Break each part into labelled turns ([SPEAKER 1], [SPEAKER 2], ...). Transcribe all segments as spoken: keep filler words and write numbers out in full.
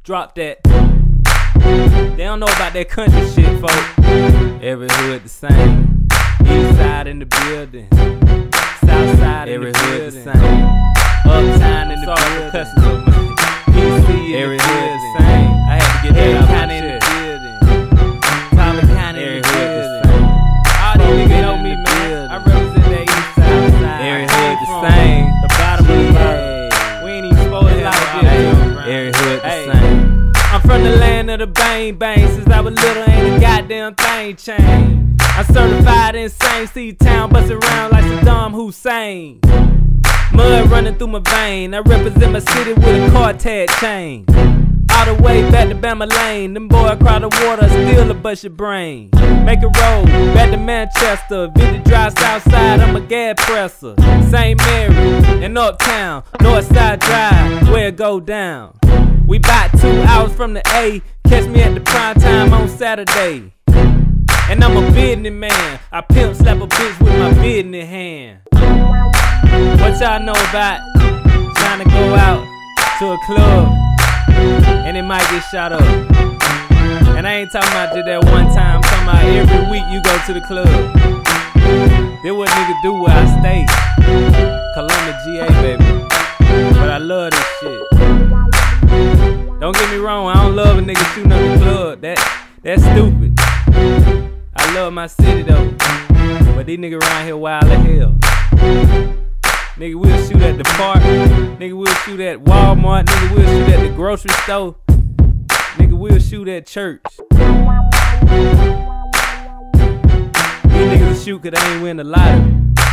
[SPEAKER 1] Drop that. They don't know about that country shit, folks. Every hood the same. East side in the building. South side in the building. Every hood the same. Uptown in the building. P C every hood the same. I had to get that out of my shit. Tyler County in the building. All these niggas know me, man. I represent that east side side. Every hood the same. The bottom of the bottom. We ain't even supposed to like this. Every hood the same. I'm from the land of the bang bang. Since I was little, ain't a goddamn thing changed. I'm certified insane. See town bustin' around like Saddam Hussein. Mud running through my vein. I represent my city with a car tag chain. All the way back to Bama Lane. Them boy across the water, still a bust your brain. Make a road, back to Manchester. Visit drive south side, I'm a gas presser. Saint Mary, and Uptown, North Side Drive, where it go down. We bout two hours from the A. Catch me at the prime time on Saturday. And I'm a business man. I pimp slap a bitch with my business hand. What y'all know about trying to go out to a club and it might get shot up? And I ain't talking about just that one time. I'm talking about every week you go to the club. This what niggas do where I stay. Columbia, G A, baby. But I love this shit. Don't get me wrong, I don't love a nigga shooting up the club. That, that's stupid. I love my city though. But these niggas around here wild as hell. Nigga, we'll shoot at the park. Nigga, we'll shoot at Walmart. Nigga, we'll shoot at the grocery store. Nigga, we'll shoot at church. These niggas will shoot cause they ain't win the lottery.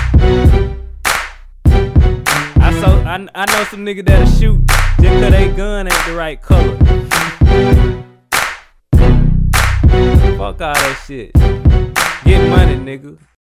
[SPEAKER 1] I, saw, I, I know some niggas that'll shoot just cause they gun ain't the right color. Fuck all that shit. Get money, nigga.